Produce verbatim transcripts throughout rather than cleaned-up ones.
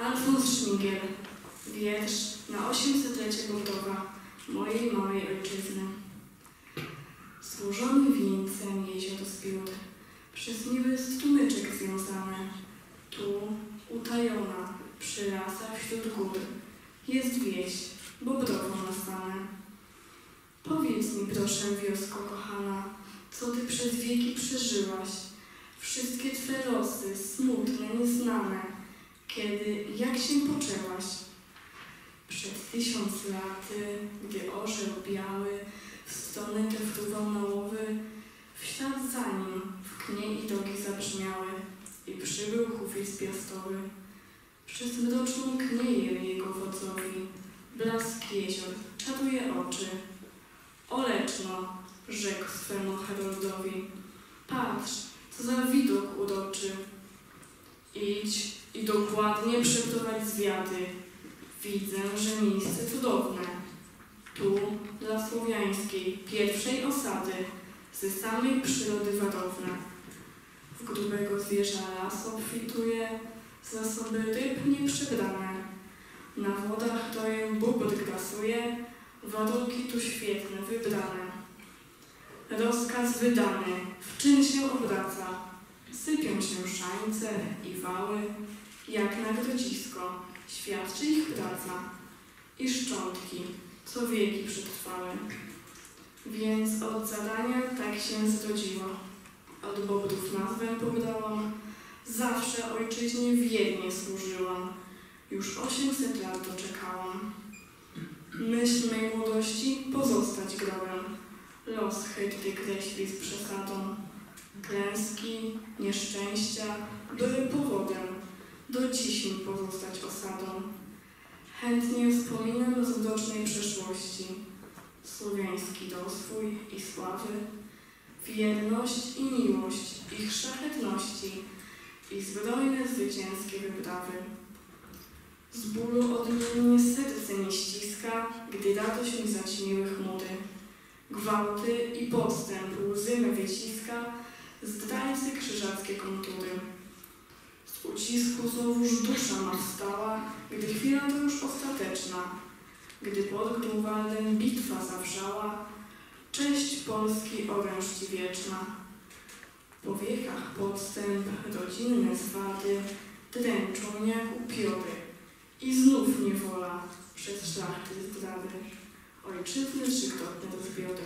Alfons Szmigiel. Wiersz na osiemsetlecie Gordowa, mojej małej ojczyzny. Złożony wieńcem jezior zbiór, przez miły strumyczek związane, tu utajona przy lasach wśród gór jest wieś, Bobrową nazwane. Powiedz mi proszę, wiosko kochana, co ty przez wieki przeżyłaś, wszystkie twe losy, smutne, nieznane, kiedy, jak się poczęłaś? Przed tysiąc laty, gdy orzeł biały w stronę te fruwał na łowy, w ślad za nim w knie i dogi zabrzmiały i przybył Hufis piastowy. Przez mroczną knieję jego wodzowi, blask jezior czaruje oczy. Oleczno, rzekł swemu Haroldowi, patrz, co za widok uroczy. Idź i dokładnie przeprowadź zwiady. Widzę, że miejsce cudowne. Tu, dla słowiańskiej, pierwszej osady, ze samej przyrody wadowne. W grubego zwierza las obfituje, zasoby ryb nieprzebrane. Na wodach doję bóbr grasuje, warunki tu świetne, wybrane. Rozkaz wydany, w czyn się obraca, sypią się szańce i wały, jak na grodzisko, świadczy ich praca i szczątki, co wieki przetrwały. Więc od zadania tak się zrodziło, od bobrów nazwę pobrałam, zawsze ojczyźnie wiernie służyłam, już osiemset lat doczekałam. Myśl mej młodości pozostać grobem, los chytry kreśli z przesadą. Klęski, nieszczęścia były powodem, do dziś mi pozostać osadą. Chętnie wspominam z widocznej przeszłości słowiański rozwój i sławy, wierność i miłość ich szlachetności i zbrojne zwycięskie wyprawy. Z bólu odmiennie serce mi ściska, gdy radość mi zaćmiły chmury. Gwałty i podstęp łzy me wyciska, zdrajcy krzyżackie kontury. Z ucisku znowuż dusza ma wstała, gdy chwila to już ostateczna, gdy pod Grunwaldem bitwa zawrzała, cześć Polski oręż ci wieczna. Po wiekach podstęp, rodzinne zwady dręczą jak upiory i znów niewola przez szlachty zdrady, ojczyzny trzykrotne rozbiory.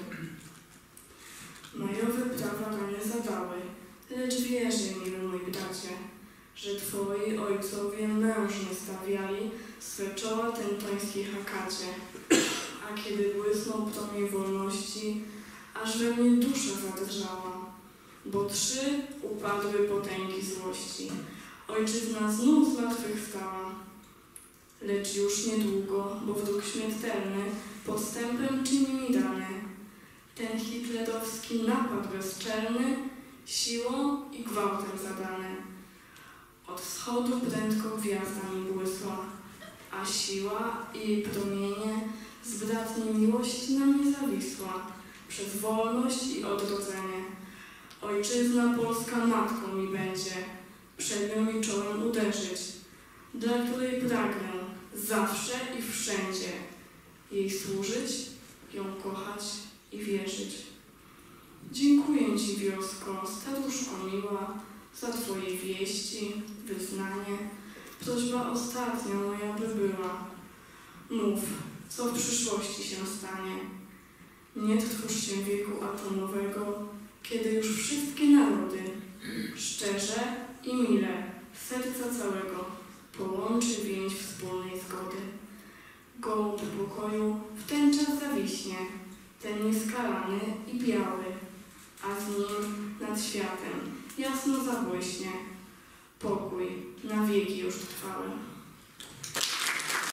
Majowe prawa rany zadały, lecz wierzę, miły mój bracie, że twoi ojcowie mężnie stawiali swe czoła tentońskiej hakacie, a kiedy błysnął promień wolności, aż we mnie dusza zadrżała, bo trzy upadły potęgi złości, ojczyzna znów zmartwychwstała. Lecz już niedługo, bo wróg śmiertelny podstępem czyni mi dany, ten hitlerowski napad bezczelny, siłą i gwałtem zadany. Od wschodu prędko gwiazda mi błysła, a siła i jej promienie z bratniej miłości na mnie zawisła, przez wolność i odrodzenie. Ojczyzna Polska matką mi będzie, przed nią mi czołem uderzyć, dla której pragnę zawsze i wszędzie jej służyć, ją kochać i wierzyć. Dziękuję ci, wiosko, staruszko miła, za twoje wieści, wyznanie. Prośba ostatnia moja by była. Mów, co w przyszłości się stanie. Nie trwóż się wieku atomowego, kiedy już wszystkie narody szczerze i mile serca całego połączy więź wspólnej zgody. Gołąb pokoju w ten czas zawiśnie, ten nieskalany i biały, a z nim nad światem jasno zabłyśnie pokój na wieki już trwały.